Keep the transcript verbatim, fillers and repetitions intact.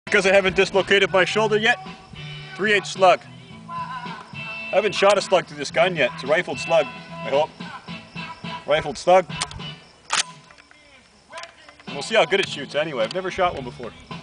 Because I haven't dislocated my shoulder yet, three eighths slug. I haven't shot a slug through this gun yet. It's a rifled slug, I hope. Rifled slug. And we'll see how good it shoots anyway. I've never shot one before.